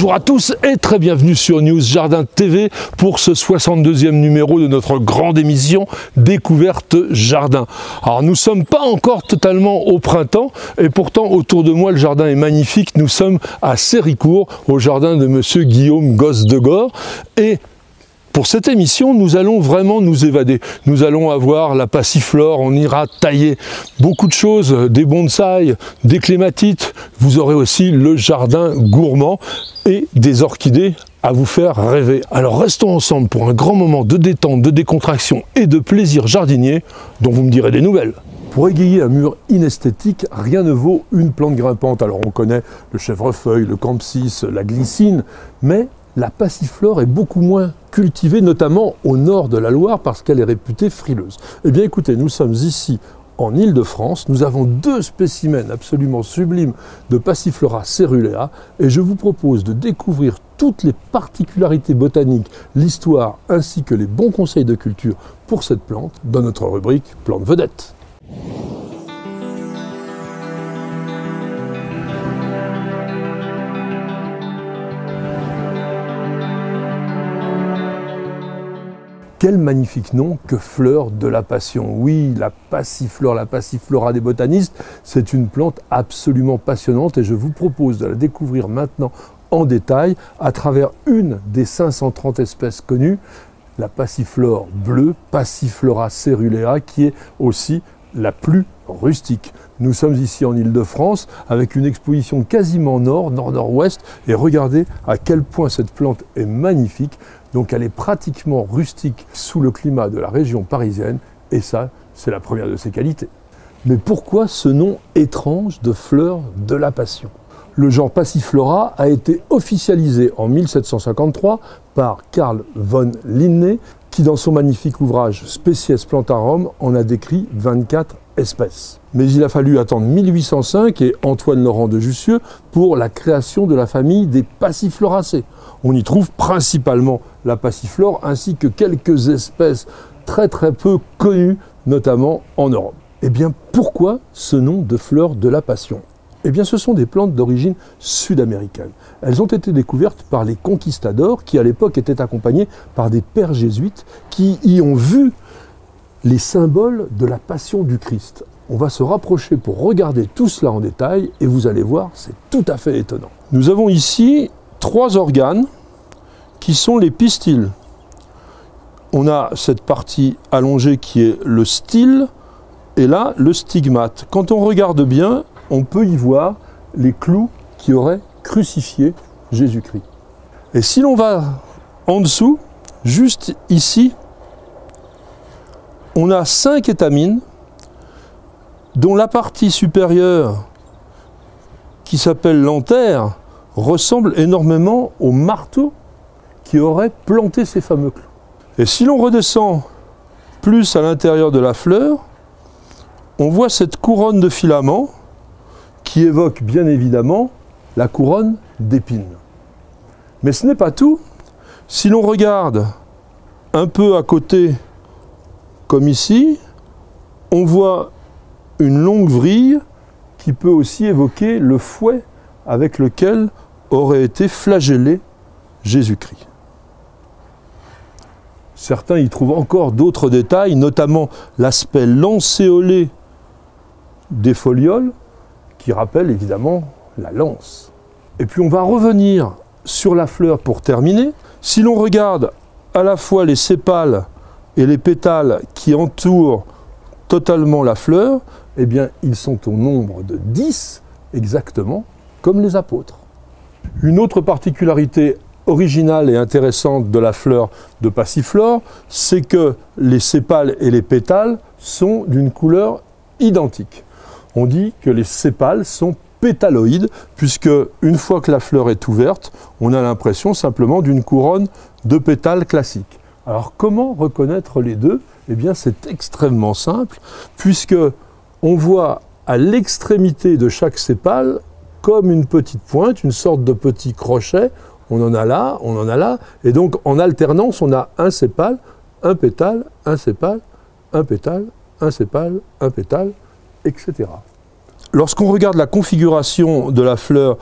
Bonjour à tous et très bienvenue sur News Jardin TV pour ce 62e numéro de notre grande émission Découverte Jardin. Alors nous ne sommes pas encore totalement au printemps et pourtant autour de moi le jardin est magnifique. Nous sommes à Séricourt au jardin de monsieur Guillaume Gosse-Degord et pour cette émission, nous allons vraiment nous évader. Nous allons avoir la passiflore, on ira tailler beaucoup de choses, des bonsaïs, des clématites. Vous aurez aussi le jardin gourmand et des orchidées à vous faire rêver. Alors restons ensemble pour un grand moment de détente, de décontraction et de plaisir jardinier dont vous me direz des nouvelles. Pour égayer un mur inesthétique, rien ne vaut une plante grimpante. Alors on connaît le chèvrefeuille, le campsis, la glycine, mais la passiflore est beaucoup moins cultivée, notamment au nord de la Loire, parce qu'elle est réputée frileuse. Eh bien écoutez, nous sommes ici en Île-de-France, nous avons deux spécimens absolument sublimes de Passiflora cerulea, et je vous propose de découvrir toutes les particularités botaniques, l'histoire, ainsi que les bons conseils de culture pour cette plante, dans notre rubrique Plante Vedette. Quel magnifique nom que fleur de la passion. Oui, la passiflore, la passiflora des botanistes, c'est une plante absolument passionnante et je vous propose de la découvrir maintenant en détail à travers une des 530 espèces connues, la passiflore bleue, Passiflora cerulea, qui est aussi la plus rustique. Nous sommes ici en Île-de-France avec une exposition quasiment nord-nord-ouest et regardez à quel point cette plante est magnifique. Donc elle est pratiquement rustique sous le climat de la région parisienne et ça, c'est la première de ses qualités. Mais pourquoi ce nom étrange de fleur de la passion? Le genre Passiflora a été officialisé en 1753 par Carl von Linné qui dans son magnifique ouvrage Species Plantarum en a décrit 24 espèces. Mais il a fallu attendre 1805 et Antoine Laurent de Jussieu pour la création de la famille des Passifloracées. On y trouve principalement la passiflore ainsi que quelques espèces très peu connues, notamment en Europe. Eh bien, pourquoi ce nom de fleur de la passion? Eh bien, ce sont des plantes d'origine sud-américaine. Elles ont été découvertes par les conquistadors qui, à l'époque, étaient accompagnés par des pères jésuites qui y ont vu les symboles de la passion du Christ. On va se rapprocher pour regarder tout cela en détail et vous allez voir, c'est tout à fait étonnant. Nous avons ici 3 organes qui sont les pistils. On a cette partie allongée qui est le style et là le stigmate. Quand on regarde bien, on peut y voir les clous qui auraient crucifié Jésus-Christ. Et si l'on va en dessous, juste ici, on a 5 étamines dont la partie supérieure qui s'appelle l'antère ressemble énormément au marteau qui aurait planté ces fameux clous. Et si l'on redescend plus à l'intérieur de la fleur, on voit cette couronne de filaments qui évoque bien évidemment la couronne d'épines. Mais ce n'est pas tout. Si l'on regarde un peu à côté, comme ici, on voit une longue vrille qui peut aussi évoquer le fouet avec lequel aurait été flagellé Jésus-Christ. Certains y trouvent encore d'autres détails, notamment l'aspect lancéolé des folioles, qui rappelle évidemment la lance. Et puis on va revenir sur la fleur pour terminer. Si l'on regarde à la fois les sépales et les pétales qui entourent totalement la fleur, eh bien ils sont au nombre de 10 exactement, comme les apôtres. Une autre particularité originale et intéressante de la fleur de passiflore, c'est que les sépales et les pétales sont d'une couleur identique. On dit que les sépales sont pétaloïdes, puisque une fois que la fleur est ouverte, on a l'impression simplement d'une couronne de pétales classiques. Alors comment reconnaître les deux? Eh bien c'est extrêmement simple, puisque on voit à l'extrémité de chaque sépale comme une petite pointe, une sorte de petit crochet. On en a là, on en a là, et donc en alternance, on a un sépale, un pétale, un sépale, un pétale, un sépale, un pétale, etc. Lorsqu'on regarde la configuration de la fleur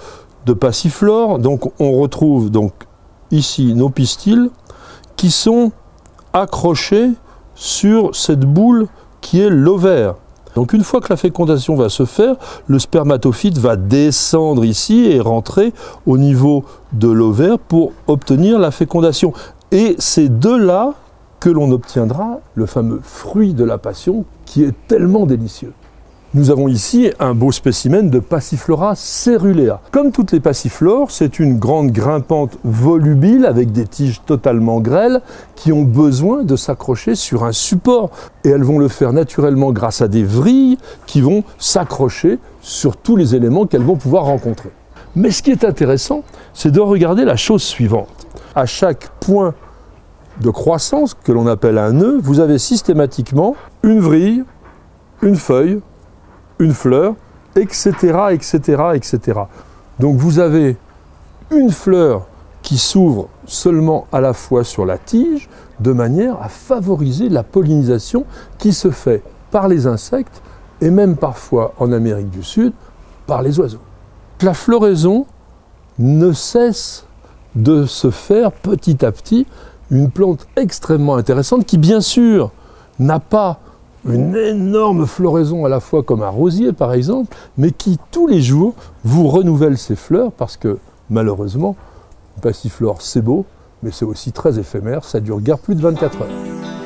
de passiflore. Donc on retrouve donc ici nos pistils qui sont accrochés sur cette boule qui est l'ovaire. Donc une fois que la fécondation va se faire, le spermatophyte va descendre ici et rentrer au niveau de l'ovaire pour obtenir la fécondation. Et c'est de là que l'on obtiendra le fameux fruit de la passion qui est tellement délicieux. Nous avons ici un beau spécimen de Passiflora cerulea. Comme toutes les passiflores, c'est une grande grimpante volubile avec des tiges totalement grêles qui ont besoin de s'accrocher sur un support. Et elles vont le faire naturellement grâce à des vrilles qui vont s'accrocher sur tous les éléments qu'elles vont pouvoir rencontrer. Mais ce qui est intéressant, c'est de regarder la chose suivante. À chaque point de croissance, que l'on appelle un nœud, vous avez systématiquement une vrille, une feuille, une fleur, etc., etc., etc. Donc vous avez une fleur qui s'ouvre seulement à la fois sur la tige, de manière à favoriser la pollinisation qui se fait par les insectes et même parfois en Amérique du Sud par les oiseaux. La floraison ne cesse de se faire petit à petit, une plante extrêmement intéressante qui bien sûr n'a pas une énorme floraison à la fois comme un rosier par exemple, mais qui tous les jours vous renouvelle ses fleurs parce que malheureusement, une passiflore c'est beau, mais c'est aussi très éphémère, ça dure guère plus de 24 heures.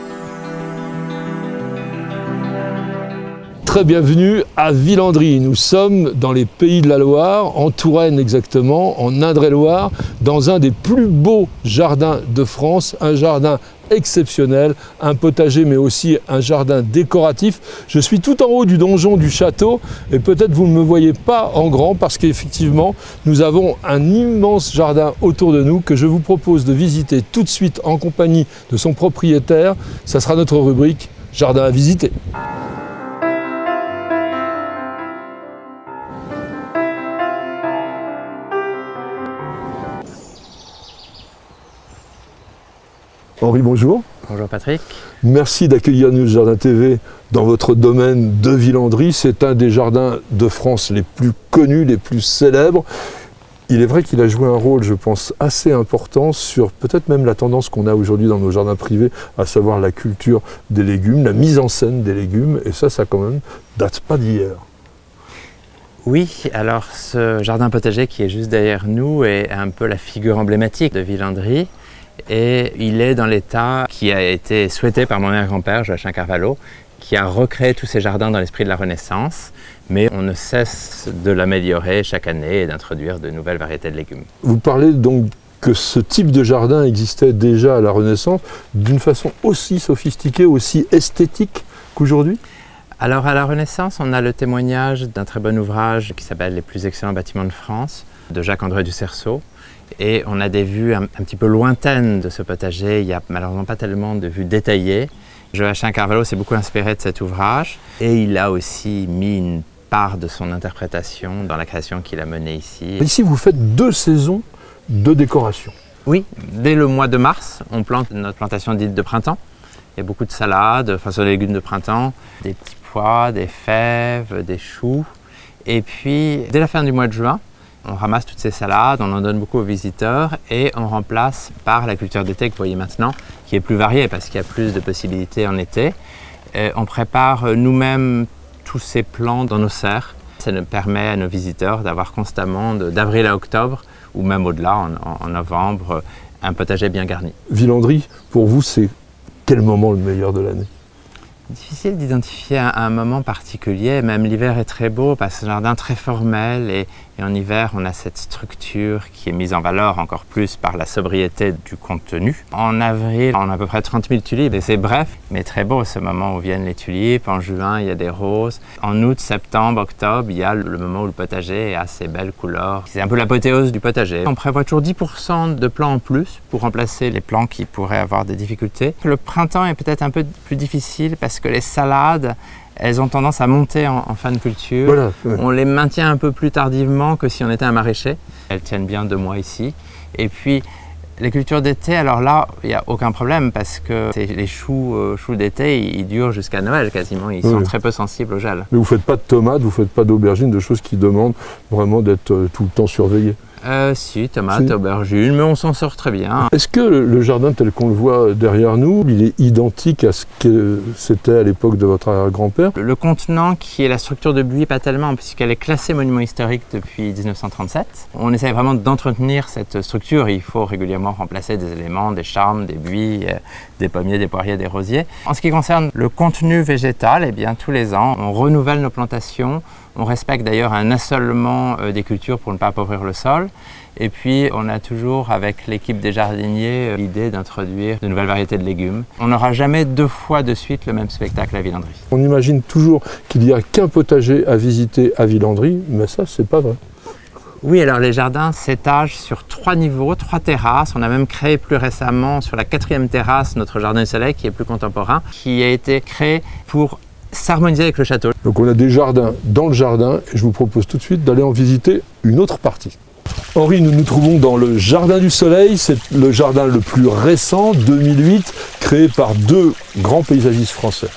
Très bienvenue à Villandry. Nous sommes dans les Pays de la Loire, en Touraine exactement, en Indre-et-Loire, dans un des plus beaux jardins de France, un jardin exceptionnel, un potager mais aussi un jardin décoratif. Je suis tout en haut du donjon du château et peut-être vous ne me voyez pas en grand parce qu'effectivement nous avons un immense jardin autour de nous que je vous propose de visiter tout de suite en compagnie de son propriétaire. Ça sera notre rubrique Jardin à visiter. Henri, bonjour. Bonjour Patrick. Merci d'accueillir News Jardin TV dans votre domaine de Villandry. C'est un des jardins de France les plus connus, les plus célèbres. Il est vrai qu'il a joué un rôle, je pense, assez important sur peut-être même la tendance qu'on a aujourd'hui dans nos jardins privés, à savoir la culture des légumes, la mise en scène des légumes. Et ça quand même, date pas d'hier. Oui, alors ce jardin potager qui est juste derrière nous est un peu la figure emblématique de Villandry. Et il est dans l'état qui a été souhaité par mon arrière-grand-père, Joachim Carvalho, qui a recréé tous ces jardins dans l'esprit de la Renaissance, mais on ne cesse de l'améliorer chaque année et d'introduire de nouvelles variétés de légumes. Vous parlez donc que ce type de jardin existait déjà à la Renaissance d'une façon aussi sophistiquée, aussi esthétique qu'aujourd'hui ? Alors à la Renaissance, on a le témoignage d'un très bon ouvrage qui s'appelle « Les plus excellents bâtiments de France » de Jacques-André du Cerceau. Et on a des vues un petit peu lointaines de ce potager, il n'y a malheureusement pas tellement de vues détaillées. Joachim Carvalho s'est beaucoup inspiré de cet ouvrage et il a aussi mis une part de son interprétation dans la création qu'il a menée ici. Ici, vous faites 2 saisons de décoration. Oui, dès le mois de mars, on plante notre plantation dite de printemps. Il y a beaucoup de salades, enfin sur les légumes de printemps, des petits pois, des fèves, des choux. Et puis, dès la fin du mois de juin, on ramasse toutes ces salades, on en donne beaucoup aux visiteurs et on remplace par la culture d'été que vous voyez maintenant, qui est plus variée parce qu'il y a plus de possibilités en été. Et on prépare nous-mêmes tous ces plants dans nos serres. Ça nous permet à nos visiteurs d'avoir constamment, d'avril à octobre, ou même au-delà, en novembre, un potager bien garni. Villandry, pour vous, c'est quel moment le meilleur de l'année ? Difficile d'identifier un moment particulier, même l'hiver est très beau parce que c'est un jardin très formel et en hiver on a cette structure qui est mise en valeur encore plus par la sobriété du contenu. En avril on a à peu près 30 000 tulipes et c'est bref mais très beau ce moment où viennent les tulipes. En juin il y a des roses. En août, septembre, octobre il y a le moment où le potager a ses belles couleurs. C'est un peu l'apothéose du potager. On prévoit toujours 10% de plants en plus pour remplacer les plants qui pourraient avoir des difficultés. Le printemps est peut-être un peu plus difficile parce que les salades, elles ont tendance à monter en fin de culture. Voilà, ouais. On les maintient un peu plus tardivement que si on était un maraîcher. Elles tiennent bien 2 mois ici. Et puis, les cultures d'été, alors là, il n'y a aucun problème parce que les choux d'été, ils durent jusqu'à Noël quasiment. Ils sont très peu sensibles au gel. Mais vous ne faites pas de tomates, vous ne faites pas d'aubergines, de choses qui demandent vraiment d'être tout le temps surveillées. Si, tomates, aubergines, mais on s'en sort très bien. Est-ce que le jardin tel qu'on le voit derrière nous, il est identique à ce que c'était à l'époque de votre arrière-grand-père? Le contenant qui est la structure de buis, pas tellement, puisqu'elle est classée monument historique depuis 1937. On essaie vraiment d'entretenir cette structure. Il faut régulièrement remplacer des éléments, des charmes, des buis, des pommiers, des poiriers, des rosiers. En ce qui concerne le contenu végétal, eh bien, tous les ans, on renouvelle nos plantations. On respecte d'ailleurs un assolement des cultures pour ne pas appauvrir le sol. Et puis, on a toujours, avec l'équipe des jardiniers, l'idée d'introduire de nouvelles variétés de légumes. On n'aura jamais 2 fois de suite le même spectacle à Villandry. On imagine toujours qu'il n'y a qu'un potager à visiter à Villandry, mais ça, c'est pas vrai. Oui, alors les jardins s'étagent sur 3 niveaux, 3 terrasses. On a même créé plus récemment sur la 4e terrasse notre jardin du soleil qui est plus contemporain, qui a été créé pour s'harmoniser avec le château. Donc on a des jardins dans le jardin et je vous propose tout de suite d'aller en visiter une autre partie. Henri, nous nous trouvons dans le Jardin du Soleil, c'est le jardin le plus récent, 2008, créé par 2 grands paysagistes français.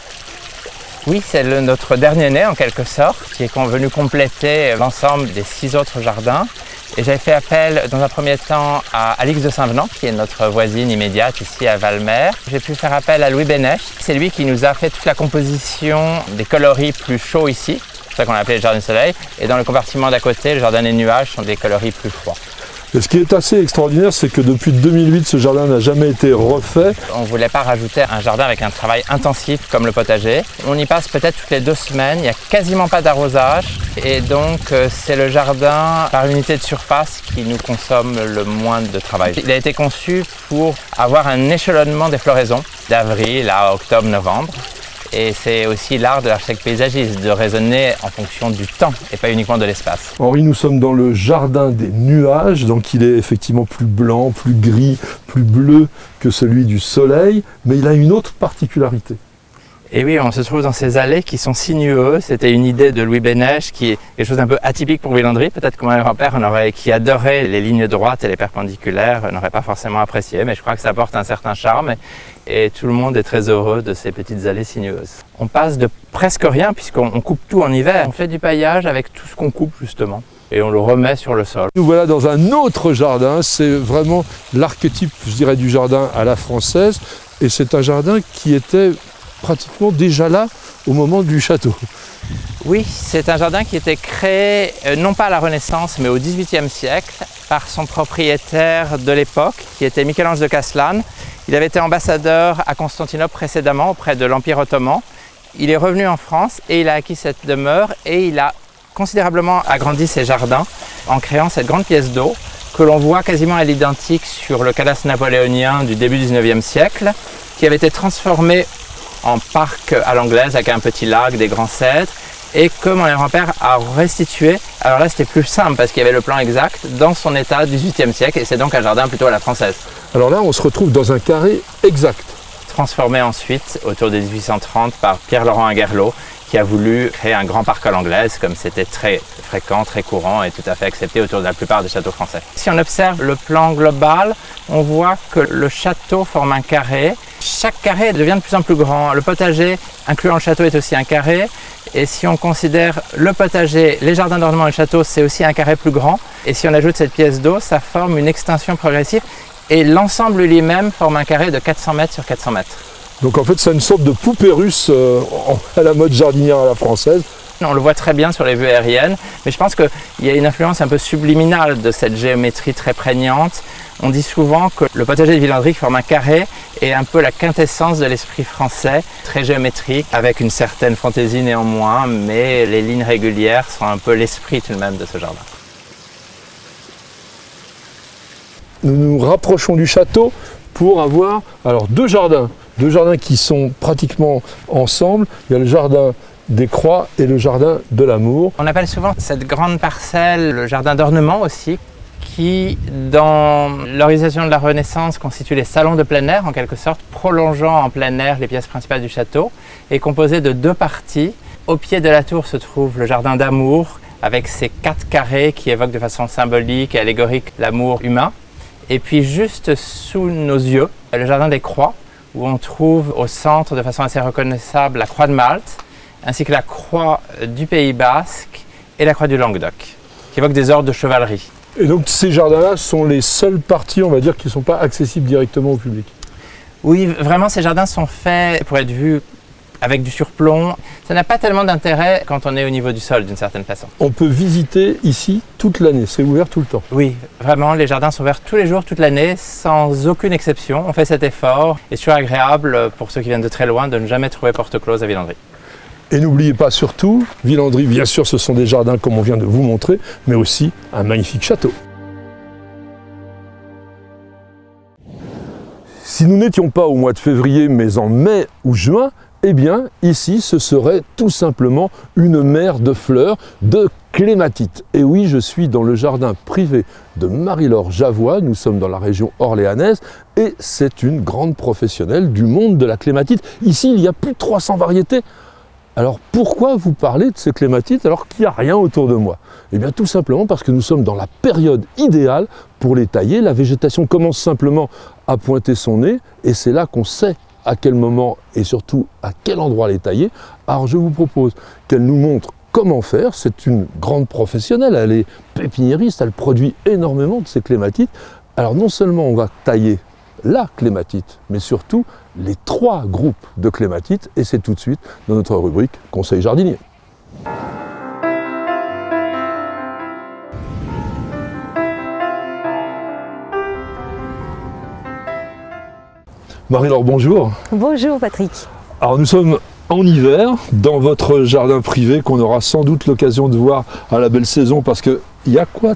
Oui, c'est notre dernier né en quelque sorte, qui est venu compléter l'ensemble des 6 autres jardins. Et j'avais fait appel dans un premier temps à Alix de Saint-Venant, qui est notre voisine immédiate ici à Valmer. J'ai pu faire appel à Louis Bénèche. C'est lui qui nous a fait toute la composition des coloris plus chauds ici. C'est ça qu'on a appelé le Jardin du Soleil. Et dans le compartiment d'à côté, le Jardin des Nuages sont des coloris plus froids. Et ce qui est assez extraordinaire, c'est que depuis 2008, ce jardin n'a jamais été refait. On ne voulait pas rajouter un jardin avec un travail intensif comme le potager. On y passe peut-être toutes les 2 semaines, il n'y a quasiment pas d'arrosage. Et donc, c'est le jardin par unité de surface qui nous consomme le moins de travail. Il a été conçu pour avoir un échelonnement des floraisons d'avril à octobre, novembre. Et c'est aussi l'art de l'architecte paysagiste, de raisonner en fonction du temps et pas uniquement de l'espace. Henri, nous sommes dans le Jardin des Nuages, donc il est effectivement plus blanc, plus gris, plus bleu que celui du Soleil, mais il a une autre particularité. Et oui, on se trouve dans ces allées qui sont sinueuses. C'était une idée de Louis Bénèche, qui est quelque chose d'un peu atypique pour Villandry. Peut-être que mon grand-père, qui adorait les lignes droites et les perpendiculaires, n'aurait pas forcément apprécié, mais je crois que ça apporte un certain charme. Et tout le monde est très heureux de ces petites allées sinueuses. On passe de presque rien, puisqu'on coupe tout en hiver. On fait du paillage avec tout ce qu'on coupe, justement. Et on le remet sur le sol. Nous voilà dans un autre jardin. C'est vraiment l'archétype, je dirais, du jardin à la française. Et c'est un jardin qui était pratiquement déjà là au moment du château. Oui, c'est un jardin qui était créé non pas à la Renaissance mais au XVIIIe siècle par son propriétaire de l'époque qui était Michel-Ange de Castellane. Il avait été ambassadeur à Constantinople précédemment auprès de l'Empire ottoman. Il est revenu en France et il a acquis cette demeure et il a considérablement agrandi ses jardins en créant cette grande pièce d'eau que l'on voit quasiment à l'identique sur le cadastre napoléonien du début du XIXe siècle qui avait été transformé en parc à l'anglaise avec un petit lac, des grands cèdres et que mon grand-père a restitué. Alors là c'était plus simple parce qu'il y avait le plan exact dans son état du XVIIIe siècle et c'est donc un jardin plutôt à la française. Alors là on se retrouve dans un carré exact. Transformé ensuite autour de 1830 par Pierre-Laurent Ingerlo qui a voulu créer un grand parc à l'anglaise comme c'était très fréquent, très courant et tout à fait accepté autour de la plupart des châteaux français. Si on observe le plan global, on voit que le château forme un carré. Chaque carré devient de plus en plus grand. Le potager, incluant le château, est aussi un carré. Et si on considère le potager, les jardins d'ornement et le château, c'est aussi un carré plus grand. Et si on ajoute cette pièce d'eau, ça forme une extension progressive. Et l'ensemble lui-même forme un carré de 400 mètres sur 400 mètres. Donc en fait, c'est une sorte de poupée russe à la mode jardinière à la française. On le voit très bien sur les vues aériennes, mais je pense qu'il y a une influence un peu subliminale de cette géométrie très prégnante. On dit souvent que le potager de Villandry qui forme un carré est un peu la quintessence de l'esprit français, très géométrique, avec une certaine fantaisie néanmoins, mais les lignes régulières sont un peu l'esprit tout de même de ce jardin. Nous nous rapprochons du château pour avoir alors deux jardins qui sont pratiquement ensemble. Il y a le jardin des Croix et le jardin de l'Amour. On appelle souvent cette grande parcelle le jardin d'ornement aussi, qui, dans l'organisation de la Renaissance, constitue les salons de plein air, en quelque sorte, prolongeant en plein air les pièces principales du château, et composé de deux parties. Au pied de la tour se trouve le jardin d'Amour, avec ses 4 carrés qui évoquent de façon symbolique et allégorique l'amour humain. Et puis juste sous nos yeux, le jardin des Croix, où on trouve au centre, de façon assez reconnaissable, la croix de Malte, ainsi que la croix du Pays Basque et la croix du Languedoc, qui évoquent des ordres de chevalerie. Et donc ces jardins-là sont les seules parties, on va dire, qui ne sont pas accessibles directement au public. Oui, vraiment, ces jardins sont faits pour être vus avec du surplomb. Ça n'a pas tellement d'intérêt quand on est au niveau du sol, d'une certaine façon. On peut visiter ici toute l'année, c'est ouvert tout le temps. Oui, vraiment, les jardins sont ouverts tous les jours, toute l'année, sans aucune exception. On fait cet effort et c'est agréable pour ceux qui viennent de très loin de ne jamais trouver porte close à Villandry. Et n'oubliez pas surtout, Villandry, bien sûr, ce sont des jardins comme on vient de vous montrer, mais aussi un magnifique château. Si nous n'étions pas au mois de février, mais en mai ou juin, eh bien, ici, ce serait tout simplement une mer de fleurs, de clématites. Et oui, je suis dans le jardin privé de Marie-Laure Javois, nous sommes dans la région orléanaise, et c'est une grande professionnelle du monde de la clématite. Ici, il y a plus de 300 variétés. Alors pourquoi vous parlez de ces clématites alors qu'il n'y a rien autour de moi? Eh bien tout simplement parce que nous sommes dans la période idéale pour les tailler. La végétation commence simplement à pointer son nez et c'est là qu'on sait à quel moment et surtout à quel endroit les tailler. Alors je vous propose qu'elle nous montre comment faire. C'est une grande professionnelle, elle est pépiniériste, elle produit énormément de ces clématites. Alors non seulement on va tailler la clématite, mais surtout les 3 groupes de clématites, et c'est tout de suite dans notre rubrique Conseil jardinier. Marie-Laure, bonjour. Bonjour Patrick. Alors nous sommes en hiver dans votre jardin privé qu'on aura sans doute l'occasion de voir à la belle saison parce que il y a quoi,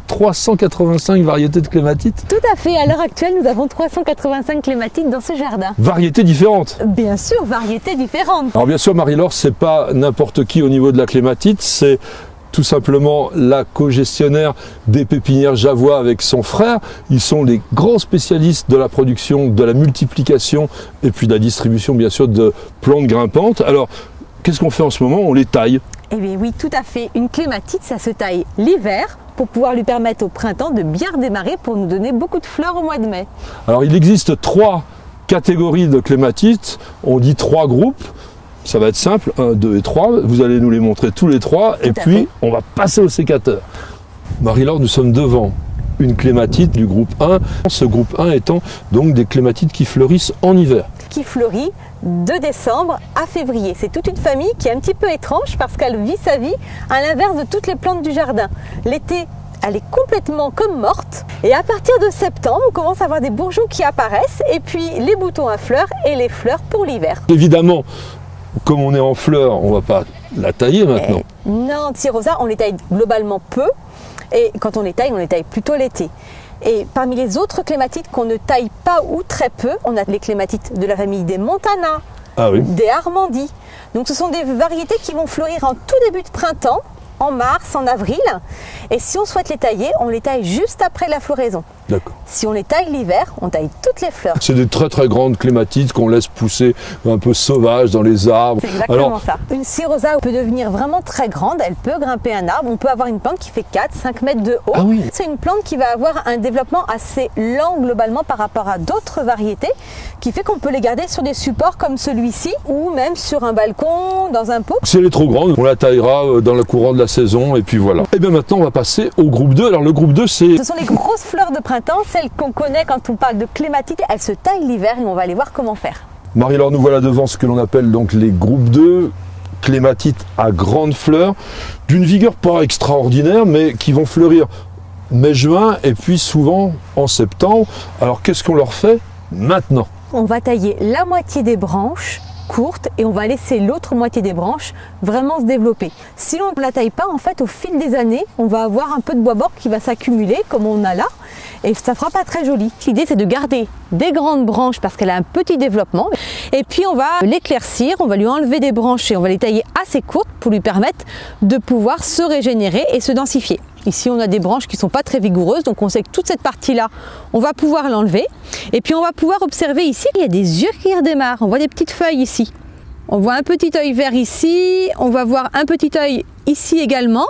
385 variétés de clématites? Tout à fait, à l'heure actuelle nous avons 385 clématites dans ce jardin. Variétés différentes? Bien sûr, variétés différentes. Alors bien sûr Marie-Laure, c'est pas n'importe qui au niveau de la clématite, c'est tout simplement la co-gestionnaire des pépinières Javois avec son frère. Ils sont les grands spécialistes de la production, de la multiplication et puis de la distribution bien sûr de plantes grimpantes. Alors qu'est-ce qu'on fait en ce moment? On les taille. Eh bien oui, tout à fait. Une clématite, ça se taille l'hiver pour pouvoir lui permettre au printemps de bien redémarrer pour nous donner beaucoup de fleurs au mois de mai. Alors il existe 3 catégories de clématites, on dit 3 groupes. Ça va être simple, 1, 2 et 3, vous allez nous les montrer tous les 3 et puis on va passer au sécateur. Marie-Laure, nous sommes devant une clématite du groupe 1, ce groupe 1 étant donc des clématites qui fleurissent en hiver. Qui fleurit de décembre à février. C'est toute une famille qui est un petit peu étrange parce qu'elle vit sa vie à l'inverse de toutes les plantes du jardin. L'été, elle est complètement comme morte et à partir de septembre, on commence à avoir des bourgeons qui apparaissent et puis les boutons à fleurs et les fleurs pour l'hiver. Évidemment, comme on est en fleurs, on ne va pas la tailler maintenant. Non, Tirosa, on les taille globalement peu. Et quand on les taille plutôt l'été. Et parmi les autres clématites qu'on ne taille pas ou très peu, on a les clématites de la famille des Montana, des Armandie. Donc ce sont des variétés qui vont fleurir en tout début de printemps, en mars, en avril. Et si on souhaite les tailler, on les taille juste après la floraison. D'accord. Si on les taille l'hiver, on taille toutes les fleurs. C'est des très très grandes clématites qu'on laisse pousser un peu sauvages dans les arbres. C'est exactement ça. Une Cirosa peut devenir vraiment très grande, elle peut grimper un arbre. On peut avoir une plante qui fait 4-5 mètres de haut. Ah oui. C'est une plante qui va avoir un développement assez lent globalement par rapport à d'autres variétés, qui fait qu'on peut les garder sur des supports comme celui-ci ou même sur un balcon, dans un pot. Si elle est trop grande, on la taillera dans le courant de la saison et puis voilà. Et bien maintenant on va passer au groupe 2. Alors le groupe 2 c'est... Ce sont les grosses fleurs de printemps, celles qu'on connaît quand on parle de clématite. Elles se taillent l'hiver et on va aller voir comment faire. Marie-Laure, nous voilà devant ce que l'on appelle donc les groupes 2, clématites à grandes fleurs, d'une vigueur pas extraordinaire mais qui vont fleurir mai-juin et puis souvent en septembre. Alors qu'est-ce qu'on leur fait maintenant? On va tailler la moitié des branches courte et on va laisser l'autre moitié des branches vraiment se développer. Si on ne la taille pas, en fait, au fil des années, on va avoir un peu de bois mort qui va s'accumuler comme on a là et ça fera pas très joli. L'idée, c'est de garder des grandes branches parce qu'elle a un petit développement et puis on va l'éclaircir, on va lui enlever des branches et on va les tailler assez courtes pour lui permettre de pouvoir se régénérer et se densifier. Ici, on a des branches qui ne sont pas très vigoureuses, donc on sait que toute cette partie-là, on va pouvoir l'enlever. Et puis, on va pouvoir observer ici qu'il y a des yeux qui redémarrent. On voit des petites feuilles ici. On voit un petit œil vert ici. On va voir un petit œil ici également.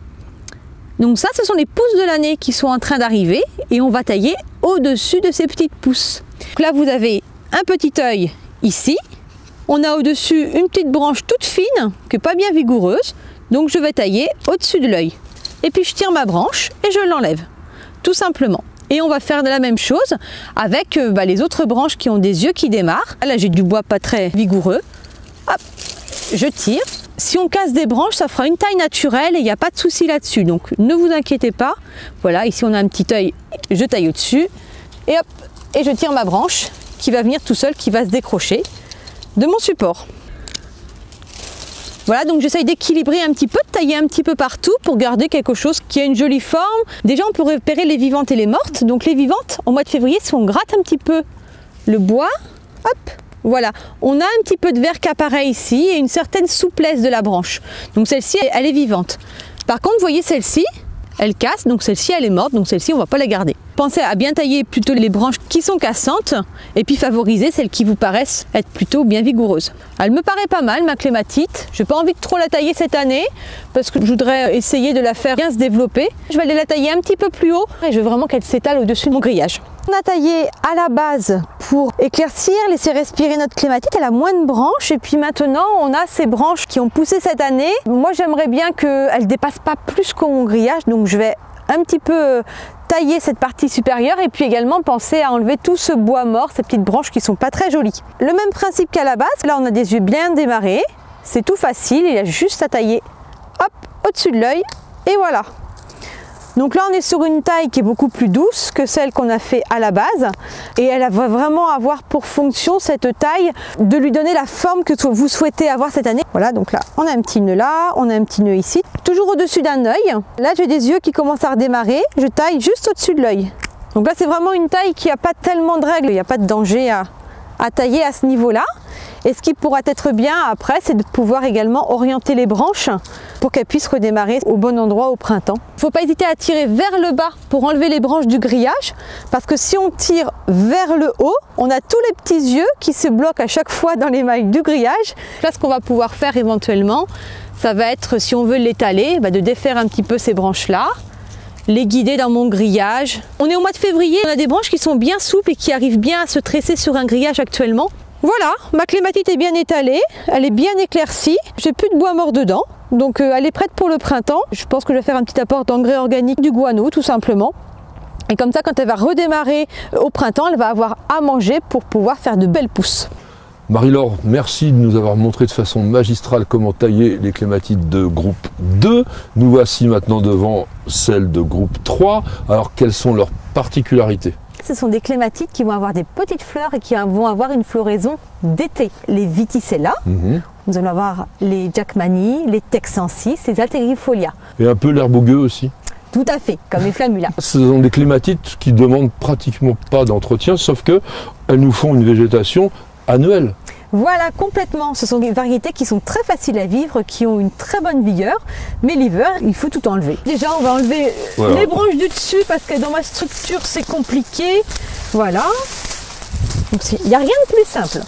Donc ça, ce sont les pousses de l'année qui sont en train d'arriver. Et on va tailler au-dessus de ces petites pousses. Donc là, vous avez un petit œil ici. On a au-dessus une petite branche toute fine, qui n'est pas bien vigoureuse. Donc, je vais tailler au-dessus de l'œil. Et puis je tire ma branche et je l'enlève. tout simplement. Et on va faire de la même chose avec les autres branches qui ont des yeux qui démarrent. Là, j'ai du bois pas très vigoureux. Hop, je tire. Si on casse des branches, ça fera une taille naturelle et il n'y a pas de souci là-dessus. Donc, ne vous inquiétez pas. Voilà, ici, on a un petit œil. Je taille au-dessus. Et hop, et je tire ma branche qui va venir tout seul, qui va se décrocher de mon support. Voilà, donc j'essaye d'équilibrer un petit peu, de tailler un petit peu partout pour garder quelque chose qui a une jolie forme. Déjà, on peut repérer les vivantes et les mortes. Donc les vivantes, au mois de février, si on gratte un petit peu le bois, hop, voilà, on a un petit peu de verre qui apparaît ici et une certaine souplesse de la branche. Donc celle-ci, elle est vivante. Par contre, vous voyez celle-ci, elle casse, donc celle-ci, elle est morte, donc celle-ci, on ne va pas la garder. Pensez à bien tailler plutôt les branches qui sont cassantes et puis favoriser celles qui vous paraissent être plutôt bien vigoureuses. Elle me paraît pas mal, ma clématite. Je n'ai pas envie de trop la tailler cette année parce que je voudrais essayer de la faire bien se développer. Je vais aller la tailler un petit peu plus haut et je veux vraiment qu'elle s'étale au-dessus de mon grillage. On a taillé à la base pour éclaircir, laisser respirer notre clématite. Elle a moins de branches et puis maintenant on a ces branches qui ont poussé cette année. Moi j'aimerais bien qu'elle ne dépasse pas plus que mon grillage, donc je vais un petit peu tailler cette partie supérieure et puis également penser à enlever tout ce bois mort, ces petites branches qui sont pas très jolies. Le même principe qu'à la base, là on a des yeux bien démarrés, c'est tout facile, il y a juste à tailler hop au-dessus de l'œil et voilà. Donc là on est sur une taille qui est beaucoup plus douce que celle qu'on a fait à la base et elle va vraiment avoir pour fonction cette taille de lui donner la forme que vous souhaitez avoir cette année. Voilà, donc là on a un petit nœud là, on a un petit nœud ici, toujours au-dessus d'un œil. Là j'ai des yeux qui commencent à redémarrer, je taille juste au-dessus de l'œil. Donc là c'est vraiment une taille qui n'a pas tellement de règles, il n'y a pas de danger à tailler à ce niveau-là. Et ce qui pourra être bien après, c'est de pouvoir également orienter les branches pour qu'elles puissent redémarrer au bon endroit au printemps. Il ne faut pas hésiter à tirer vers le bas pour enlever les branches du grillage, parce que si on tire vers le haut, on a tous les petits yeux qui se bloquent à chaque fois dans les mailles du grillage. Là, ce qu'on va pouvoir faire éventuellement, ça va être, si on veut l'étaler, de défaire un petit peu ces branches-là, les guider dans mon grillage. On est au mois de février, on a des branches qui sont bien souples et qui arrivent bien à se tresser sur un grillage actuellement. Voilà, ma clématite est bien étalée, elle est bien éclaircie, j'ai plus de bois mort dedans, donc elle est prête pour le printemps. Je pense que je vais faire un petit apport d'engrais organique, du guano tout simplement. Et comme ça, quand elle va redémarrer au printemps, elle va avoir à manger pour pouvoir faire de belles pousses. Marie-Laure, merci de nous avoir montré de façon magistrale comment tailler les clématites de groupe 2. Nous voici maintenant devant celles de groupe 3. Alors, quelles sont leurs particularités ? Ce sont des clématites qui vont avoir des petites fleurs et qui vont avoir une floraison d'été. Les Viticella, nous allons avoir les Jackmanii, les Texensis, les Alterifolia. Et un peu l'herbe au gueux aussi. Tout à fait, comme les Flammula. Ce sont des clématites qui ne demandent pratiquement pas d'entretien, sauf qu'elles nous font une végétation annuelle. Voilà, complètement. Ce sont des variétés qui sont très faciles à vivre, qui ont une très bonne vigueur, mais l'hiver, il faut tout enlever. Déjà, on va enlever les branches du dessus parce que dans ma structure, c'est compliqué. Voilà. Donc, il n'y a rien de plus simple.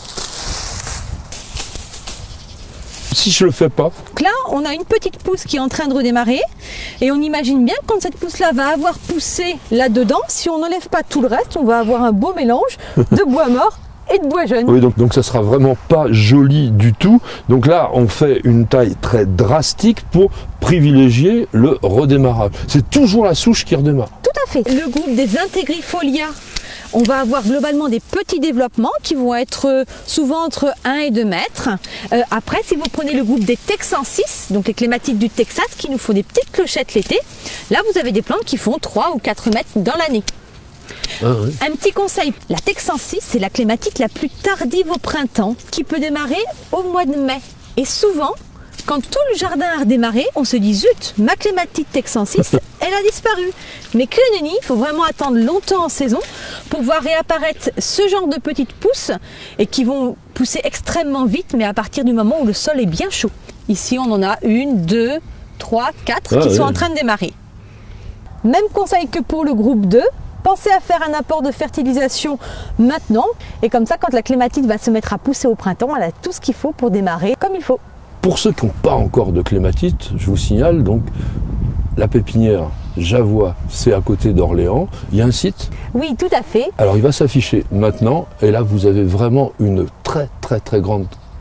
Si je ne le fais pas. Donc là, on a une petite pousse qui est en train de redémarrer et on imagine bien que quand cette pousse-là va avoir poussé là-dedans, si on n'enlève pas tout le reste, on va avoir un beau mélange de bois mort et de bois jeune. Oui, donc ça sera vraiment pas joli du tout. Donc là, on fait une taille très drastique pour privilégier le redémarrage. C'est toujours la souche qui redémarre. Tout à fait. Le groupe des Integrifolia, on va avoir globalement des petits développements qui vont être souvent entre 1 et 2 mètres. Après, si vous prenez le groupe des Texensis, donc les clématites du Texas qui nous font des petites clochettes l'été, là vous avez des plantes qui font 3 ou 4 mètres dans l'année. Ah oui. Un petit conseil, la Texensis, c'est la clématite la plus tardive au printemps qui peut démarrer au mois de mai. Et souvent, quand tout le jardin a redémarré, on se dit zut, ma clématite Texensis, elle a disparu. Mais Clénénie, il faut vraiment attendre longtemps en saison pour voir réapparaître ce genre de petites pousses et qui vont pousser extrêmement vite, mais à partir du moment où le sol est bien chaud. Ici, on en a 1, 2, 3, 4 qui sont en train de démarrer. Même conseil que pour le groupe 2. Pensez à faire un apport de fertilisation maintenant et comme ça, quand la clématite va se mettre à pousser au printemps, elle a tout ce qu'il faut pour démarrer comme il faut. Pour ceux qui n'ont pas encore de clématite, je vous signale donc la pépinière Javois, c'est à côté d'Orléans. Il y a un site? Oui, tout à fait. Alors il va s'afficher maintenant et là vous avez vraiment une très grande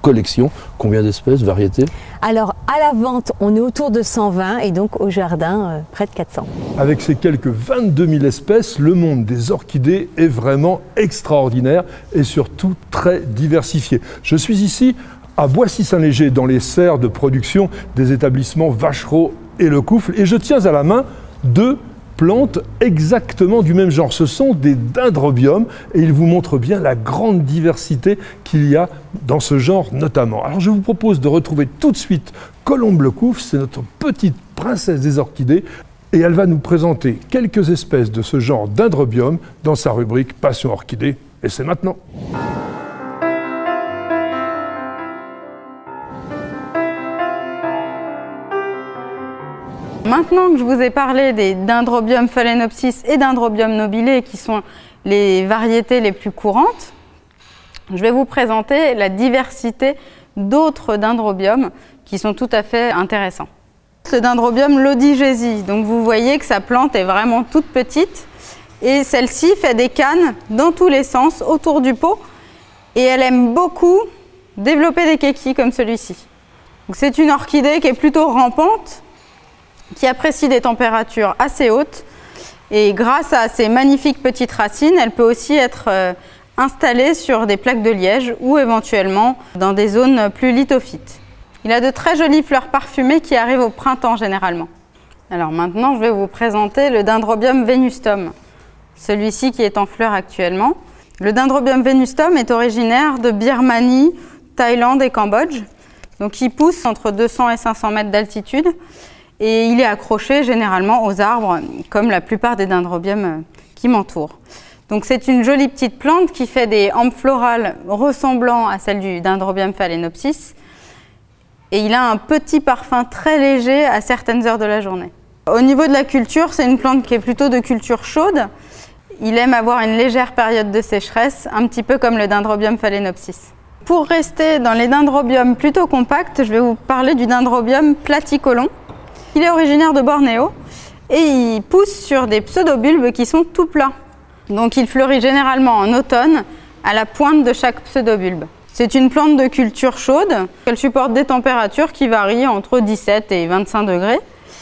collection. Combien d'espèces, variétés? Alors à la vente, on est autour de 120 et donc au jardin, près de 400. Avec ces quelques 22 000 espèces, le monde des orchidées est vraiment extraordinaire et surtout très diversifié. Je suis ici à Boissy-Saint-Léger, dans les serres de production des établissements Vachereau et Le Couffle, et je tiens à la main deux plantes exactement du même genre. Ce sont des dendrobiums et ils vous montrent bien la grande diversité qu'il y a dans ce genre notamment. Alors je vous propose de retrouver tout de suite Colombe Le Couffle, c'est notre petite princesse des orchidées et elle va nous présenter quelques espèces de ce genre dendrobium dans sa rubrique Passion Orchidée et c'est maintenant. Maintenant que je vous ai parlé des Dendrobium phalaenopsis et Dendrobium nobile, qui sont les variétés les plus courantes, je vais vous présenter la diversité d'autres dendrobiums qui sont tout à fait intéressants. Le dendrobium lodigésie, donc vous voyez que sa plante est vraiment toute petite et celle-ci fait des cannes dans tous les sens autour du pot et elle aime beaucoup développer des kékis comme celui-ci. C'est une orchidée qui est plutôt rampante, qui apprécie des températures assez hautes et grâce à ses magnifiques petites racines, elle peut aussi être installée sur des plaques de liège ou éventuellement dans des zones plus lithophytes. Il a de très jolies fleurs parfumées qui arrivent au printemps généralement. Alors maintenant, je vais vous présenter le Dendrobium venustum, celui-ci qui est en fleurs actuellement. Le Dendrobium venustum est originaire de Birmanie, Thaïlande et Cambodge. Donc il pousse entre 200 et 500 mètres d'altitude. Et il est accroché généralement aux arbres, comme la plupart des dendrobiums qui m'entourent. Donc c'est une jolie petite plante qui fait des hampes florales ressemblant à celles du Dendrobium phalaenopsis. Et il a un petit parfum très léger à certaines heures de la journée. Au niveau de la culture, c'est une plante qui est plutôt de culture chaude. Il aime avoir une légère période de sécheresse, un petit peu comme le Dendrobium phalaenopsis. Pour rester dans les dendrobiums plutôt compacts, je vais vous parler du Dendrobium platycolon. Il est originaire de Bornéo et il pousse sur des pseudobulbes qui sont tout plats. Donc il fleurit généralement en automne à la pointe de chaque pseudobulbe. C'est une plante de culture chaude. Elle supporte des températures qui varient entre 17 et 25 degrés.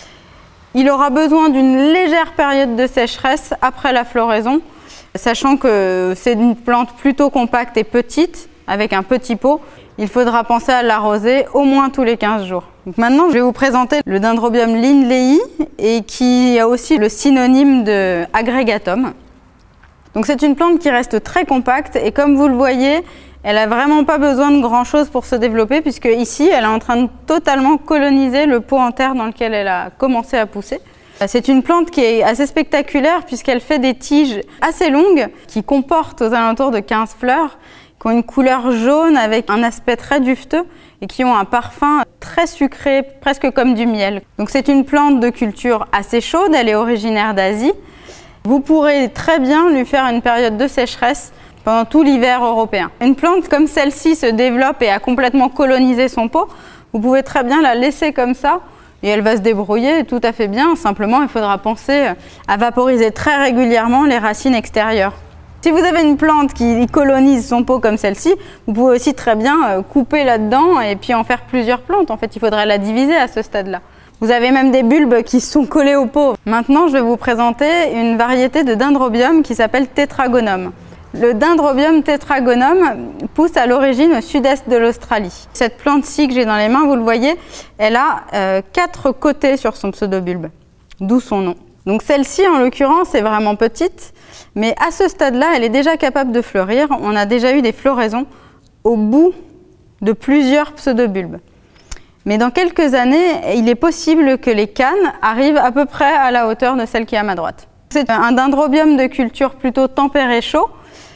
Il aura besoin d'une légère période de sécheresse après la floraison, sachant que c'est une plante plutôt compacte et petite, avec un petit pot. Il faudra penser à l'arroser au moins tous les 15 jours. Donc maintenant, je vais vous présenter le Dendrobium lindleyi et qui a aussi le synonyme de agrégatum. Donc c'est une plante qui reste très compacte et comme vous le voyez, elle n'a vraiment pas besoin de grand chose pour se développer puisque ici, elle est en train de totalement coloniser le pot en terre dans lequel elle a commencé à pousser. C'est une plante qui est assez spectaculaire puisqu'elle fait des tiges assez longues qui comportent aux alentours de 15 fleurs, qui ont une couleur jaune avec un aspect très dufteux et qui ont un parfum très sucré, presque comme du miel. Donc c'est une plante de culture assez chaude, elle est originaire d'Asie. Vous pourrez très bien lui faire une période de sécheresse pendant tout l'hiver européen. Une plante comme celle-ci se développe et a complètement colonisé son pot, vous pouvez très bien la laisser comme ça et elle va se débrouiller tout à fait bien. Simplement, il faudra penser à vaporiser très régulièrement les racines extérieures. Si vous avez une plante qui colonise son pot comme celle-ci, vous pouvez aussi très bien couper là-dedans et puis en faire plusieurs plantes. En fait, il faudrait la diviser à ce stade-là. Vous avez même des bulbes qui sont collés au pot. Maintenant, je vais vous présenter une variété de dendrobium qui s'appelle Tetragonum. Le Dendrobium tetragonum pousse à l'origine au sud-est de l'Australie. Cette plante-ci que j'ai dans les mains, vous le voyez, elle a 4 côtés sur son pseudobulbe, d'où son nom. Donc celle-ci, en l'occurrence, est vraiment petite, mais à ce stade-là, elle est déjà capable de fleurir. On a déjà eu des floraisons au bout de plusieurs pseudobulbes. Mais dans quelques années, il est possible que les cannes arrivent à peu près à la hauteur de celle qui est à ma droite. C'est un dendrobium de culture plutôt tempéré chaud,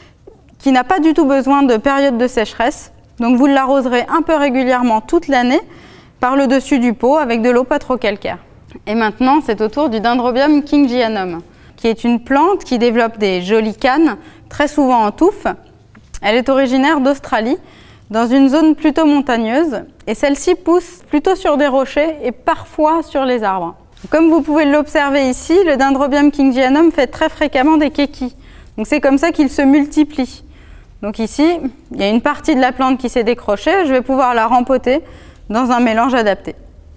qui n'a pas du tout besoin de période de sécheresse. Donc vous l'arroserez un peu régulièrement toute l'année par le dessus du pot avec de l'eau pas trop calcaire. Et maintenant, c'est au tour du Dendrobium kingianum, qui est une plante qui développe des jolies cannes, très souvent en touffe. Elle est originaire d'Australie, dans une zone plutôt montagneuse, et celle-ci pousse plutôt sur des rochers et parfois sur les arbres. Comme vous pouvez l'observer ici, le Dendrobium kingianum fait très fréquemment des kékis. Donc c'est comme ça qu'il se multiplie. Donc ici, il y a une partie de la plante qui s'est décrochée, je vais pouvoir la rempoter dans un mélange adapté.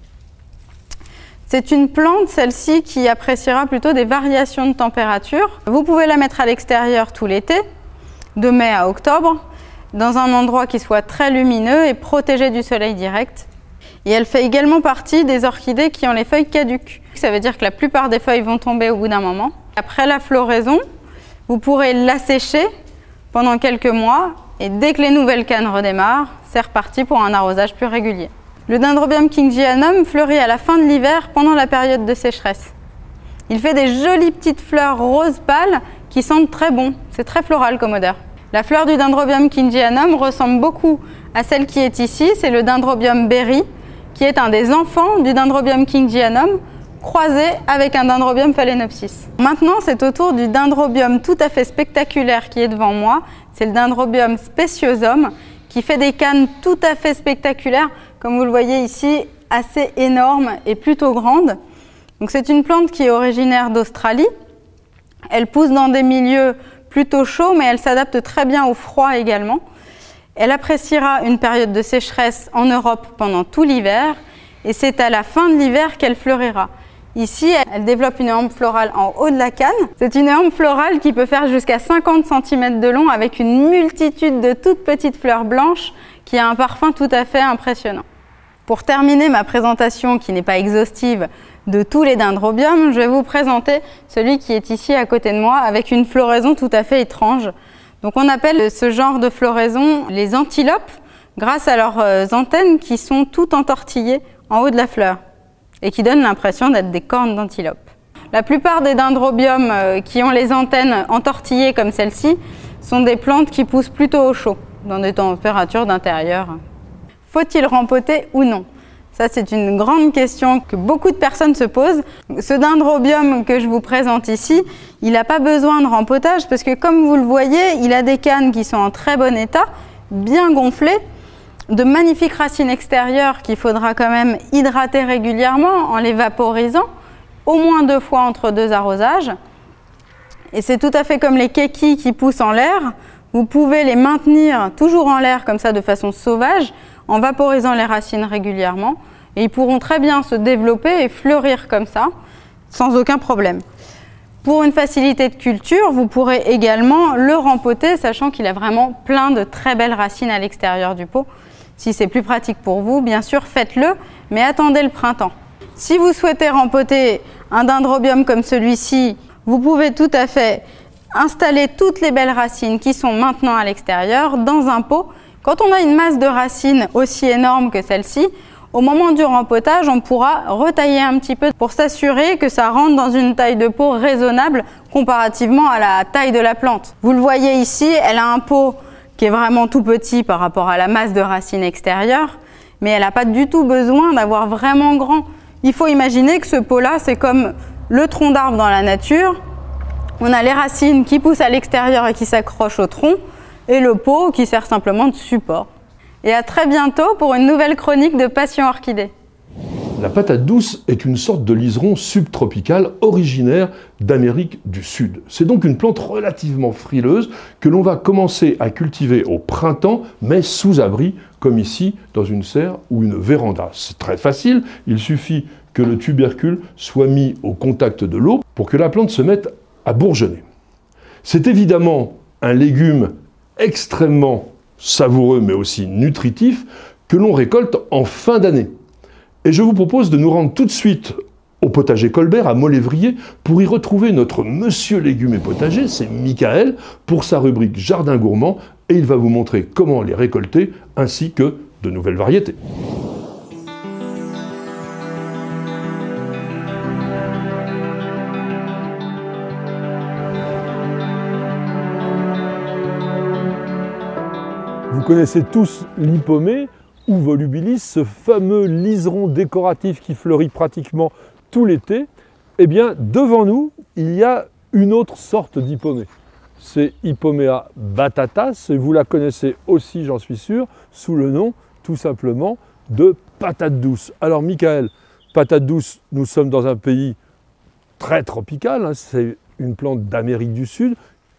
C'est une plante, celle-ci, qui appréciera plutôt des variations de température. Vous pouvez la mettre à l'extérieur tout l'été, de mai à octobre, dans un endroit qui soit très lumineux et protégé du soleil direct. Et elle fait également partie des orchidées qui ont les feuilles caduques. Ça veut dire que la plupart des feuilles vont tomber au bout d'un moment. Après la floraison, vous pourrez l'assécher pendant quelques mois et dès que les nouvelles cannes redémarrent, c'est reparti pour un arrosage plus régulier. Le Dendrobium kinggianum fleurit à la fin de l'hiver pendant la période de sécheresse. Il fait des jolies petites fleurs roses pâles qui sentent très bon. C'est très floral comme odeur. La fleur du Dendrobium kinggianum ressemble beaucoup à celle qui est ici, c'est le Dendrobium berry, qui est un des enfants du Dendrobium kinggianum, croisé avec un Dendrobium phalaenopsis. Maintenant, c'est au tour du Dendrobium tout à fait spectaculaire qui est devant moi. C'est le Dendrobium speciosum, qui fait des cannes tout à fait spectaculaires, comme vous le voyez ici, assez énormes et plutôt grandes. Donc c'est une plante qui est originaire d'Australie. Elle pousse dans des milieux plutôt chauds, mais elle s'adapte très bien au froid également. Elle appréciera une période de sécheresse en Europe pendant tout l'hiver, et c'est à la fin de l'hiver qu'elle fleurira. Ici, elle développe une hampe florale en haut de la canne. C'est une hampe florale qui peut faire jusqu'à 50 cm de long avec une multitude de toutes petites fleurs blanches qui a un parfum tout à fait impressionnant. Pour terminer ma présentation, qui n'est pas exhaustive, de tous les dendrobiums, je vais vous présenter celui qui est ici à côté de moi avec une floraison tout à fait étrange. Donc on appelle ce genre de floraison les antilopes grâce à leurs antennes qui sont toutes entortillées en haut de la fleur et qui donnent l'impression d'être des cornes d'antilope. La plupart des dendrobiums qui ont les antennes entortillées comme celle-ci sont des plantes qui poussent plutôt au chaud, dans des températures d'intérieur. Faut-il rempoter ou non? Ça, c'est une grande question que beaucoup de personnes se posent. Ce dendrobium que je vous présente ici, il n'a pas besoin de rempotage parce que, comme vous le voyez, il a des cannes qui sont en très bon état, bien gonflées, de magnifiques racines extérieures qu'il faudra quand même hydrater régulièrement en les vaporisant, au moins 2 fois entre 2 arrosages. Et c'est tout à fait comme les kékis qui poussent en l'air. Vous pouvez les maintenir toujours en l'air comme ça de façon sauvage en vaporisant les racines régulièrement. Et ils pourront très bien se développer et fleurir comme ça, sans aucun problème. Pour une facilité de culture, vous pourrez également le rempoter, sachant qu'il a vraiment plein de très belles racines à l'extérieur du pot. Si c'est plus pratique pour vous, bien sûr, faites-le, mais attendez le printemps. Si vous souhaitez rempoter un dendrobium comme celui-ci, vous pouvez tout à fait installer toutes les belles racines qui sont maintenant à l'extérieur dans un pot. Quand on a une masse de racines aussi énorme que celle-ci, au moment du rempotage, on pourra retailler un petit peu pour s'assurer que ça rentre dans une taille de pot raisonnable comparativement à la taille de la plante. Vous le voyez ici, elle a un pot qui est vraiment tout petit par rapport à la masse de racines extérieures, mais elle n'a pas du tout besoin d'avoir vraiment grand. Il faut imaginer que ce pot-là, c'est comme le tronc d'arbre dans la nature. On a les racines qui poussent à l'extérieur et qui s'accrochent au tronc, et le pot qui sert simplement de support. Et à très bientôt pour une nouvelle chronique de Passion Orchidée. La patate douce est une sorte de liseron subtropical originaire d'Amérique du Sud. C'est donc une plante relativement frileuse que l'on va commencer à cultiver au printemps, mais sous abri, comme ici, dans une serre ou une véranda. C'est très facile, il suffit que le tubercule soit mis au contact de l'eau pour que la plante se mette à bourgeonner. C'est évidemment un légume extrêmement savoureux, mais aussi nutritif, que l'on récolte en fin d'année. Et je vous propose de nous rendre tout de suite au potager Colbert à Molévrier pour y retrouver notre monsieur légumes et potager, c'est Michael, pour sa rubrique Jardin gourmand, et il va vous montrer comment les récolter, ainsi que de nouvelles variétés. Vous connaissez tous l'hypomée ou volubilis, ce fameux liseron décoratif qui fleurit pratiquement tout l'été. Eh bien, devant nous, il y a une autre sorte d'hypomée. C'est Hypomea batatas, et vous la connaissez aussi, j'en suis sûr, sous le nom, tout simplement, de patate douce. Alors, Michael, patate douce, nous sommes dans un pays très tropical, hein, c'est une plante d'Amérique du Sud.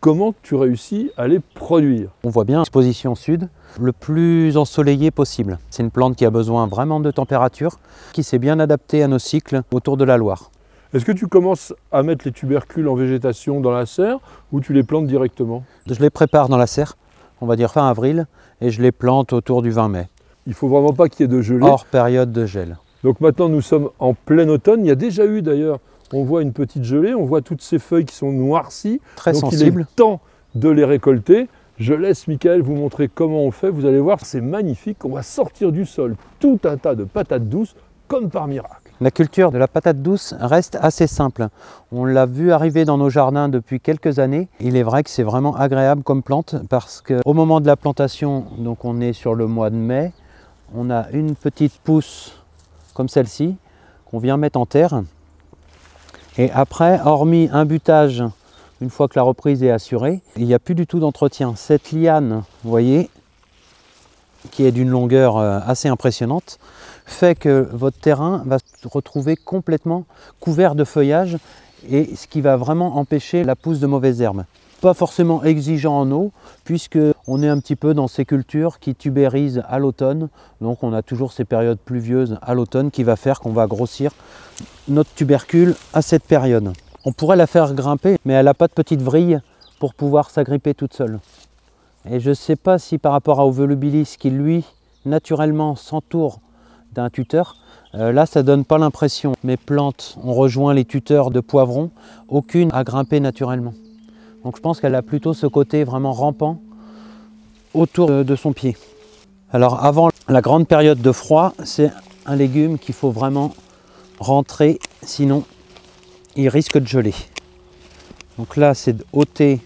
comment tu réussis à les produire? On voit bien l'exposition sud, le plus ensoleillé possible. C'est une plante qui a besoin vraiment de température, qui s'est bien adaptée à nos cycles autour de la Loire. Est-ce que tu commences à mettre les tubercules en végétation dans la serre ou tu les plantes directement? Je les prépare dans la serre, on va dire fin avril, et je les plante autour du 20 mai. Il ne faut vraiment pas qu'il y ait de gelée. Hors période de gel. Donc maintenant nous sommes en plein automne. Il y a déjà eu d'ailleurs, on voit une petite gelée, on voit toutes ces feuilles qui sont noircies. Très donc sensible. Il est temps de les récolter. Je laisse Michael vous montrer comment on fait. Vous allez voir, c'est magnifique. On va sortir du sol tout un tas de patates douces comme par miracle. La culture de la patate douce reste assez simple. On l'a vu arriver dans nos jardins depuis quelques années. Il est vrai que c'est vraiment agréable comme plante parce qu'au moment de la plantation, donc on est sur le mois de mai, on a une petite pousse comme celle-ci qu'on vient mettre en terre. Et après, hormis un butage, une fois que la reprise est assurée, il n'y a plus du tout d'entretien. Cette liane, vous voyez, qui est d'une longueur assez impressionnante, fait que votre terrain va se retrouver complètement couvert de feuillage et ce qui va vraiment empêcher la pousse de mauvaises herbes. Pas forcément exigeant en eau puisque on est un petit peu dans ces cultures qui tubérisent à l'automne, donc on a toujours ces périodes pluvieuses à l'automne qui va faire qu'on va grossir notre tubercule à cette période. On pourrait la faire grimper mais elle n'a pas de petite vrille pour pouvoir s'agripper toute seule. Et je ne sais pas si par rapport à Ovelubilis qui lui naturellement s'entoure d'un tuteur, là ça donne pas l'impression. Mes plantes ont rejoint les tuteurs de poivrons, aucune a grimpé naturellement. Donc je pense qu'elle a plutôt ce côté vraiment rampant autour de son pied. Alors avant la grande période de froid, c'est un légume qu'il faut vraiment rentrer, sinon il risque de geler. Donc là c'est de ôter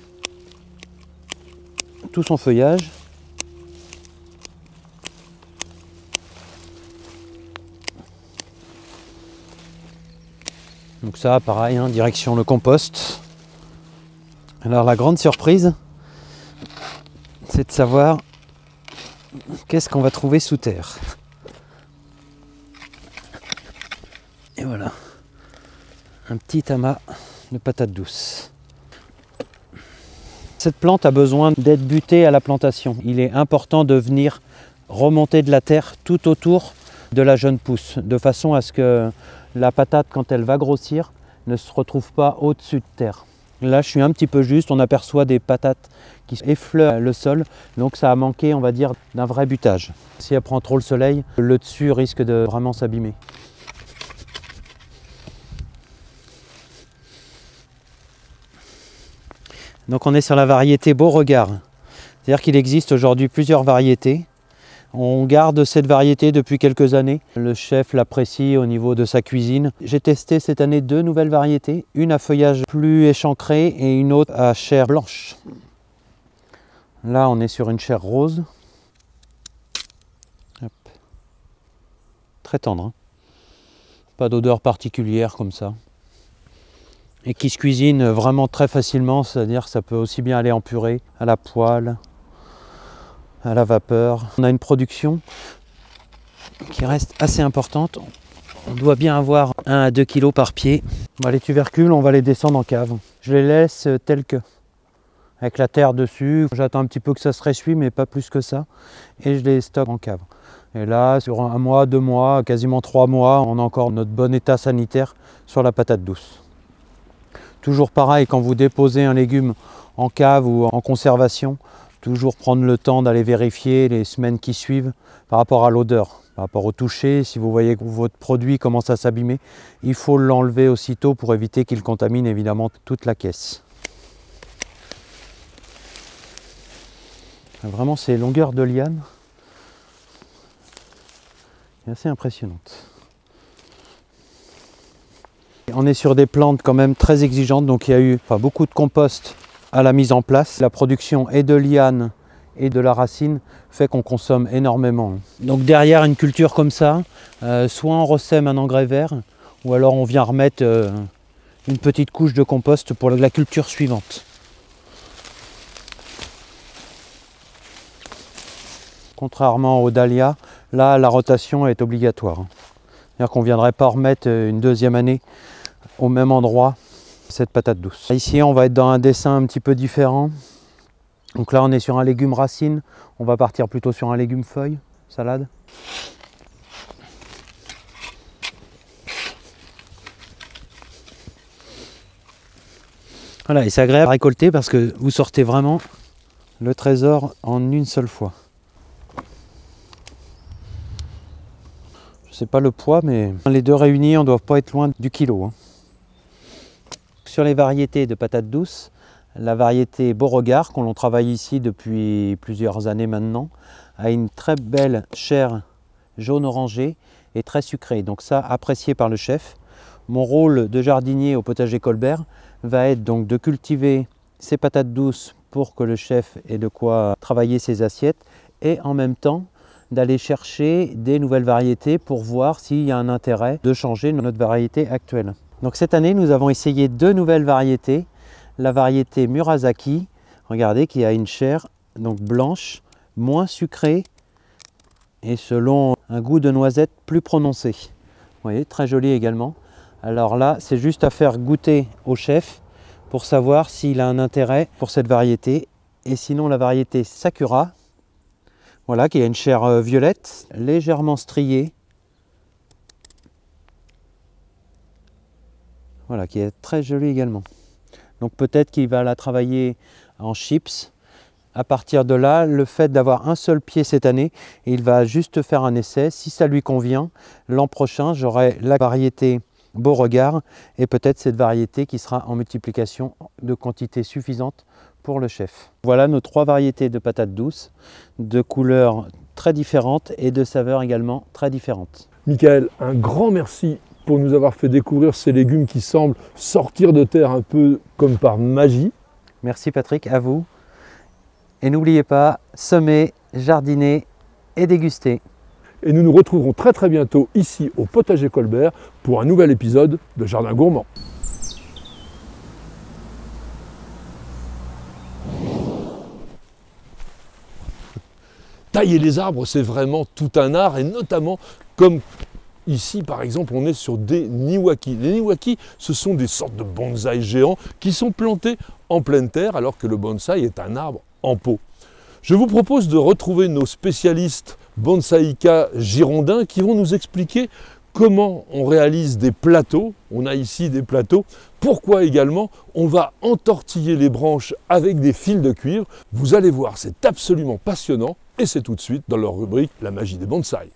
tout son feuillage. Donc ça, pareil, hein, direction le compost. Alors la grande surprise, c'est de savoir qu'est-ce qu'on va trouver sous terre. Et voilà, un petit amas de patates douces. Cette plante a besoin d'être butée à la plantation. Il est important de venir remonter de la terre tout autour de la jeune pousse, de façon à ce que la patate, quand elle va grossir, ne se retrouve pas au-dessus de terre. Là, je suis un petit peu juste, on aperçoit des patates qui effleurent le sol, donc ça a manqué, on va dire, d'un vrai butage. Si elle prend trop le soleil, le dessus risque de vraiment s'abîmer. Donc on est sur la variété Beauregard. C'est-à-dire qu'il existe aujourd'hui plusieurs variétés. On garde cette variété depuis quelques années. Le chef l'apprécie au niveau de sa cuisine. J'ai testé cette année 2 nouvelles variétés. Une à feuillage plus échancré et une autre à chair blanche. Là, on est sur une chair rose. Hop. Très tendre. Hein. Pas d'odeur particulière comme ça. Et qui se cuisine vraiment très facilement. C'est-à-dire que ça peut aussi bien aller en purée, à la poêle, à la vapeur. On a une production qui reste assez importante. On doit bien avoir 1 à 2 kg par pied. Les tubercules, on va les descendre en cave. Je les laisse tels que, avec la terre dessus. J'attends un petit peu que ça se ressuie, mais pas plus que ça. Et je les stocke en cave. Et là, sur 1 mois, 2 mois, quasiment 3 mois, on a encore notre bon état sanitaire sur la patate douce. Toujours pareil, quand vous déposez un légume en cave ou en conservation, toujours prendre le temps d'aller vérifier les semaines qui suivent par rapport à l'odeur, par rapport au toucher. Si vous voyez que votre produit commence à s'abîmer, il faut l'enlever aussitôt pour éviter qu'il contamine évidemment toute la caisse. Vraiment, ces longueurs de liane, c'est assez impressionnante. On est sur des plantes quand même très exigeantes, donc il y a eu beaucoup de compost à la mise en place. La production et de lianes et de la racine fait qu'on consomme énormément. Donc derrière une culture comme ça, soit on ressème un engrais vert, ou alors on vient remettre une petite couche de compost pour la culture suivante. Contrairement aux dahlias, là la rotation est obligatoire. C'est-à-dire qu'on ne viendrait pas remettre une 2e année au même endroit cette patate douce. Ici, on va être dans un dessin un petit peu différent. Donc là, on est sur un légume racine. On va partir plutôt sur un légume feuille, salade. Voilà, et c'est agréable à récolter parce que vous sortez vraiment le trésor en une seule fois. Je ne sais pas le poids, mais les deux réunis, on ne doit pas être loin du kilo. Sur les variétés de patates douces, la variété Beauregard, qu'on travaille ici depuis plusieurs années maintenant, a une très belle chair jaune orangé et très sucrée. Donc ça, apprécié par le chef. Mon rôle de jardinier au potager Colbert va être donc de cultiver ces patates douces pour que le chef ait de quoi travailler ses assiettes et en même temps d'aller chercher des nouvelles variétés pour voir s'il y a un intérêt de changer notre variété actuelle. Donc cette année, nous avons essayé 2 nouvelles variétés. La variété Murasaki, regardez, qui a une chair donc blanche, moins sucrée et selon un goût de noisette plus prononcé. Vous voyez, très joli également. Alors là, c'est juste à faire goûter au chef pour savoir s'il a un intérêt pour cette variété. Et sinon, la variété Sakura, voilà, qui a une chair violette, légèrement striée. Voilà, qui est très jolie également. Donc peut-être qu'il va la travailler en chips. À partir de là, le fait d'avoir un seul pied cette année, il va juste faire un essai. Si ça lui convient, l'an prochain, j'aurai la variété Beauregard et peut-être cette variété qui sera en multiplication de quantité suffisante pour le chef. Voilà nos 3 variétés de patates douces, de couleurs très différentes et de saveurs également très différentes. Michael, un grand merci pour nous avoir fait découvrir ces légumes qui semblent sortir de terre un peu comme par magie. Merci Patrick, à vous. Et n'oubliez pas, semer, jardiner et déguster. Et nous nous retrouverons très très bientôt ici au Potager Colbert pour un nouvel épisode de Jardin Gourmand. Tailler les arbres, c'est vraiment tout un art, et notamment comme ici, par exemple, on est sur des niwaki. Les niwaki, ce sont des sortes de bonsaïs géants qui sont plantés en pleine terre, alors que le bonsaï est un arbre en pot. Je vous propose de retrouver nos spécialistes bonsaïka girondins qui vont nous expliquer comment on réalise des plateaux. On a ici des plateaux. Pourquoi également on va entortiller les branches avec des fils de cuivre. Vous allez voir, c'est absolument passionnant et c'est tout de suite dans leur rubrique La magie des bonsaïs.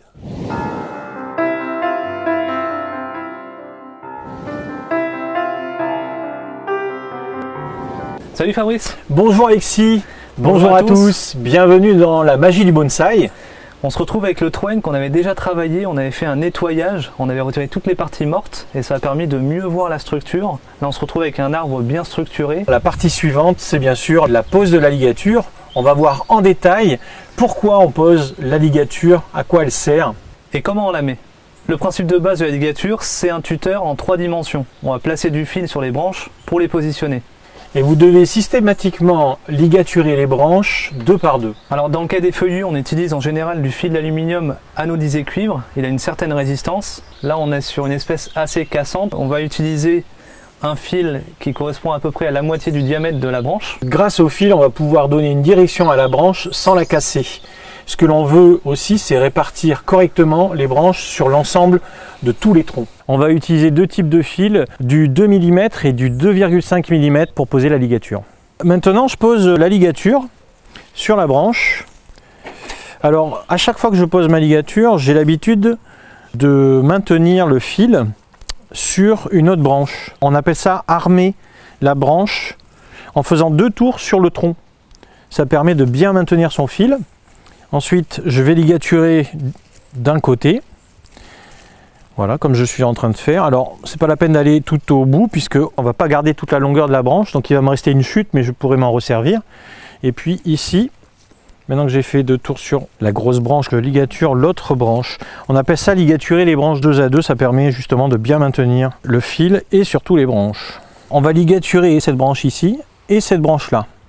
Salut Fabrice. Bonjour Alexis, bonjour à tous, bienvenue dans la magie du bonsaï. On se retrouve avec le Troen qu'on avait déjà travaillé, on avait fait un nettoyage, on avait retiré toutes les parties mortes et ça a permis de mieux voir la structure. Là on se retrouve avec un arbre bien structuré. La partie suivante, c'est bien sûr la pose de la ligature. On va voir en détail pourquoi on pose la ligature, à quoi elle sert. Et comment on la met. Le principe de base de la ligature, c'est un tuteur en 3 dimensions. On va placer du fil sur les branches pour les positionner. Et vous devez systématiquement ligaturer les branches 2 par 2. Alors dans le cas des feuillus, on utilise en général du fil d'aluminium anodisé cuivre. Il a une certaine résistance. Là on est sur une espèce assez cassante. On va utiliser un fil qui correspond à peu près à la moitié du diamètre de la branche. Grâce au fil, on va pouvoir donner une direction à la branche sans la casser. Ce que l'on veut aussi, c'est répartir correctement les branches sur l'ensemble de tous les troncs. On va utiliser 2 types de fils, du 2 mm et du 2,5 mm pour poser la ligature. Maintenant, je pose la ligature sur la branche. Alors, à chaque fois que je pose ma ligature, j'ai l'habitude de maintenir le fil sur une autre branche. On appelle ça armer la branche en faisant 2 tours sur le tronc. Ça permet de bien maintenir son fil. Ensuite, je vais ligaturer d'un côté. Voilà, comme je suis en train de faire. Alors, c'est pas la peine d'aller tout au bout, puisqu'on ne va pas garder toute la longueur de la branche. Donc, il va me rester une chute, mais je pourrai m'en resservir. Et puis ici, maintenant que j'ai fait 2 tours sur la grosse branche, je ligature l'autre branche. On appelle ça ligaturer les branches 2 à 2. Ça permet justement de bien maintenir le fil et surtout les branches. On va ligaturer cette branche ici et cette branche là.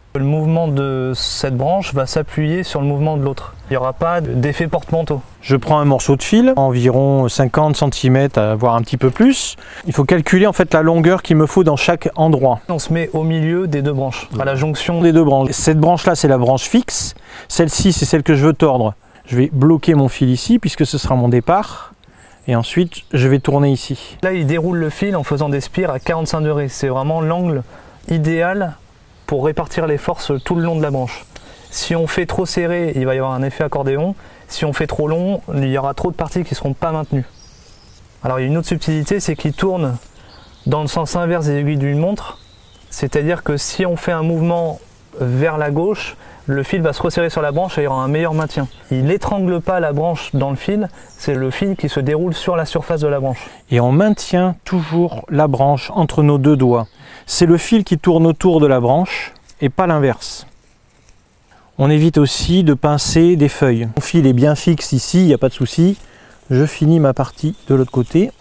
Le mouvement de cette branche va s'appuyer sur le mouvement de l'autre. Il n'y aura pas d'effet porte-manteau. Je prends un morceau de fil, environ 50 cm, voire un petit peu plus. Il faut calculer en fait la longueur qu'il me faut dans chaque endroit. On se met au milieu des deux branches, à la jonction des deux branches. Cette branche-là, c'est la branche fixe. Celle-ci, c'est celle que je veux tordre. Je vais bloquer mon fil ici, puisque ce sera mon départ. Et ensuite, je vais tourner ici. Là, il déroule le fil en faisant des spires à 45 degrés. C'est vraiment l'angle idéal pour répartir les forces tout le long de la branche. Si on fait trop serré, il va y avoir un effet accordéon. Si on fait trop long, il y aura trop de parties qui ne seront pas maintenues. Alors il y a une autre subtilité, c'est qu'il tourne dans le sens inverse des aiguilles d'une montre. C'est-à-dire que si on fait un mouvement vers la gauche, le fil va se resserrer sur la branche et il y aura un meilleur maintien. Il n'étrangle pas la branche dans le fil, c'est le fil qui se déroule sur la surface de la branche. Et on maintient toujours la branche entre nos deux doigts. C'est le fil qui tourne autour de la branche et pas l'inverse. On évite aussi de pincer des feuilles. Mon fil est bien fixe ici, il n'y a pas de souci. Je finis ma partie de l'autre côté.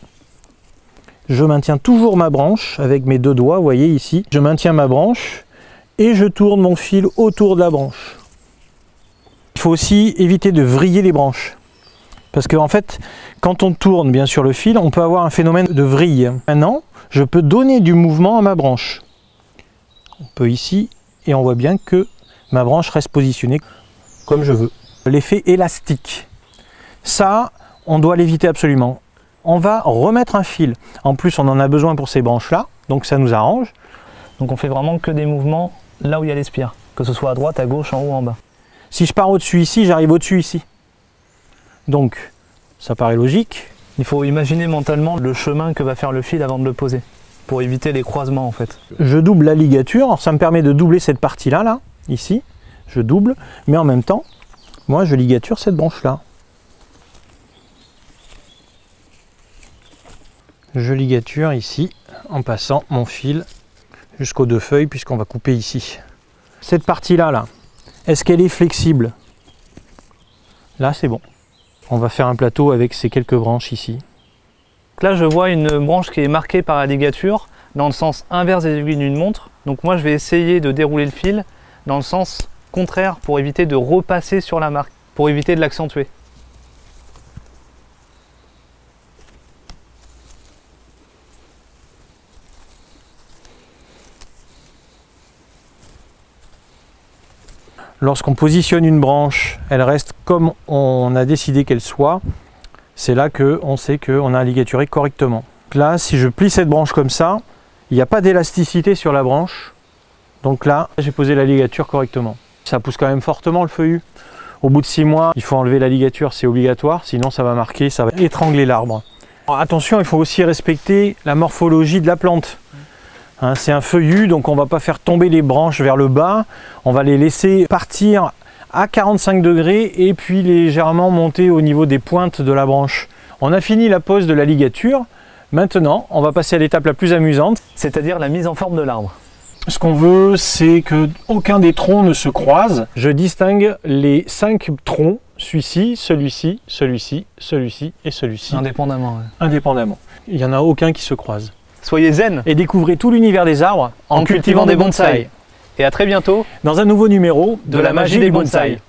Je maintiens toujours ma branche avec mes deux doigts, vous voyez ici. Je maintiens ma branche et je tourne mon fil autour de la branche. Il faut aussi éviter de vriller les branches. Parce qu'en fait, quand on tourne bien sûr le fil, on peut avoir un phénomène de vrille. Maintenant, je peux donner du mouvement à ma branche. On peut ici, et on voit bien que ma branche reste positionnée comme je veux. L'effet élastique, ça, on doit l'éviter absolument. On va remettre un fil. En plus, on en a besoin pour ces branches-là, donc ça nous arrange. Donc on fait vraiment que des mouvements là où il y a les spires, que ce soit à droite, à gauche, en haut, en bas. Si je pars au-dessus ici, j'arrive au-dessus ici. Donc, ça paraît logique. Il faut imaginer mentalement le chemin que va faire le fil avant de le poser, pour éviter les croisements en fait. Je double la ligature, alors ça me permet de doubler cette partie-là, là, ici. Je double, mais en même temps, moi je ligature cette branche-là. Je ligature ici, en passant mon fil jusqu'aux deux feuilles, puisqu'on va couper ici. Cette partie-là, là, est-ce qu'elle est flexible? Là, c'est bon. On va faire un plateau avec ces quelques branches ici. Là, je vois une branche qui est marquée par la ligature dans le sens inverse des aiguilles d'une montre. Donc moi, je vais essayer de dérouler le fil dans le sens contraire pour éviter de repasser sur la marque, pour éviter de l'accentuer. Lorsqu'on positionne une branche, elle reste comme on a décidé qu'elle soit. C'est là qu'on sait qu'on a ligaturé correctement. Là, si je plie cette branche comme ça, il n'y a pas d'élasticité sur la branche. Donc là, j'ai posé la ligature correctement. Ça pousse quand même fortement le feuillu. Au bout de 6 mois, il faut enlever la ligature, c'est obligatoire. Sinon, ça va marquer, ça va étrangler l'arbre. Attention, il faut aussi respecter la morphologie de la plante. Hein, c'est un feuillu, donc on ne va pas faire tomber les branches vers le bas. On va les laisser partir à 45 degrés et puis légèrement monter au niveau des pointes de la branche. On a fini la pose de la ligature. Maintenant, on va passer à l'étape la plus amusante, c'est-à-dire la mise en forme de l'arbre. Ce qu'on veut, c'est qu'aucun des troncs ne se croise. Je distingue les 5 troncs, celui-ci, celui-ci, celui-ci, celui-ci et celui-ci. Indépendamment. Ouais. Indépendamment. Il n'y en a aucun qui se croise. Soyez zen et découvrez tout l'univers des arbres en cultivant des bonsaïs. Et à très bientôt dans un nouveau numéro de la magie des bonsaïs.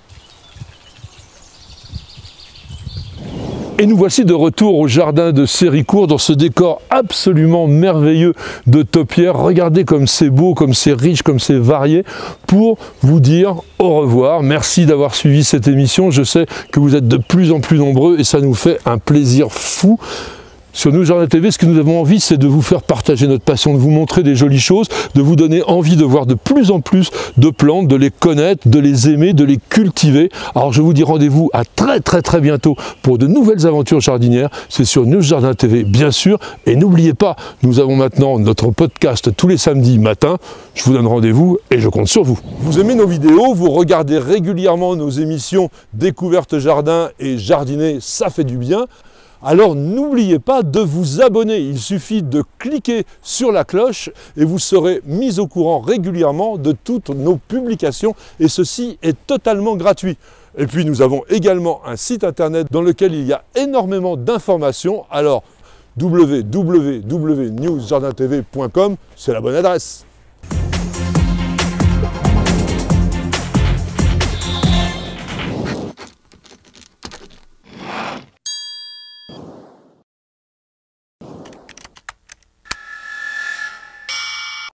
Et nous voici de retour au jardin de Séricourt dans ce décor absolument merveilleux de taupières. Regardez comme c'est beau, comme c'est riche, comme c'est varié, pour vous dire au revoir. Merci d'avoir suivi cette émission. Je sais que vous êtes de plus en plus nombreux et ça nous fait un plaisir fou. Sur News Jardin TV, ce que nous avons envie, c'est de vous faire partager notre passion, de vous montrer des jolies choses, de vous donner envie de voir de plus en plus de plantes, de les connaître, de les aimer, de les cultiver. Alors je vous dis rendez-vous à très bientôt pour de nouvelles aventures jardinières. C'est sur News Jardin TV, bien sûr. Et n'oubliez pas, nous avons maintenant notre podcast tous les samedis matin. Je vous donne rendez-vous et je compte sur vous. Vous aimez nos vidéos, vous regardez régulièrement nos émissions Découverte Jardin et Jardiner, ça fait du bien. Alors n'oubliez pas de vous abonner, il suffit de cliquer sur la cloche et vous serez mis au courant régulièrement de toutes nos publications et ceci est totalement gratuit. Et puis nous avons également un site internet dans lequel il y a énormément d'informations, alors www.newsjardintv.com, c'est la bonne adresse.